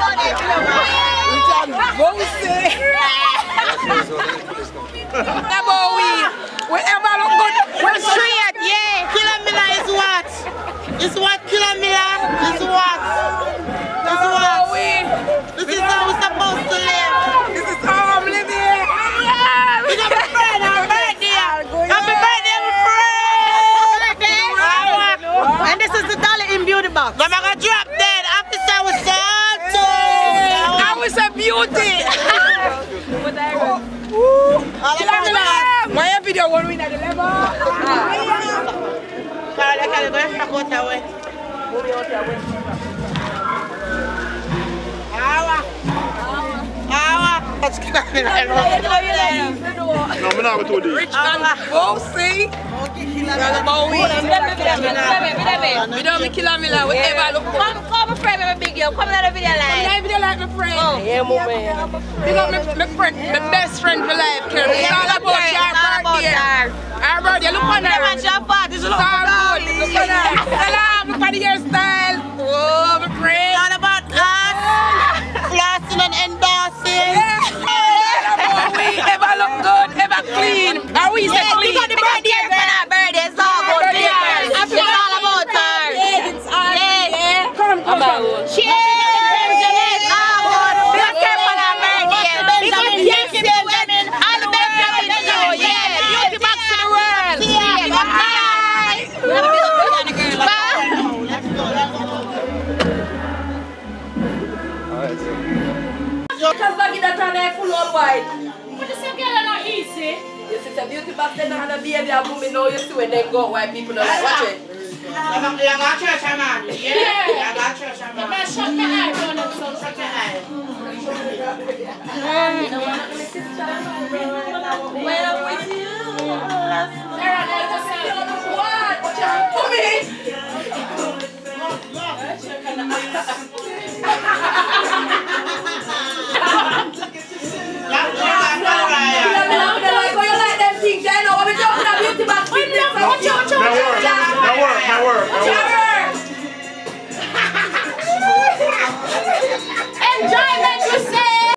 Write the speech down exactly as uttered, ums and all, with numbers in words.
Whatever look good, we're straight, yeah. Killa Milla is what? Is what Killa Milla is what? Is what? This is how we're supposed to live. This is how I'm living. It's happy birthday, our birthday. Happy birthday, my friend. And this is the dollar in beauty box. I'm gonna drop dead. Officer was so I was a beauty. Killa Milla. My video won't win at the level. Carla, Carla, go and go that way. Awa. Awa. Let's get out of here. No, I'm not going to do it. Rich and bossy. We don't make Killa Milla. Whatever. Come, come, friend, my big girl. Come on the video live. Come on the video live, my friend. Yeah, my man. Big up my friend, my best friend for life, Kerry. It's all about your birthday. Our birthday, look on her. It's all good. Look on her. Salam, look at the hairstyle. Oh, my friend. It's all about us. Flossing and endorsing. We ever look good, ever clean. Are we say clean? Because the birthday is not birthday. It's all about her. It's all about her. It's all about Come, come, come. Cheers. Because I get that on there full on white. But this girl is not easy. Yes, it's a beauty box. They don't have a baby. A woman know you see when they go white people don't like. Watch it. I got church, man. Yeah, I got church, man. The best shot my eye down and so shut your eye. Well, with you. There are the What? Watch out. Come in.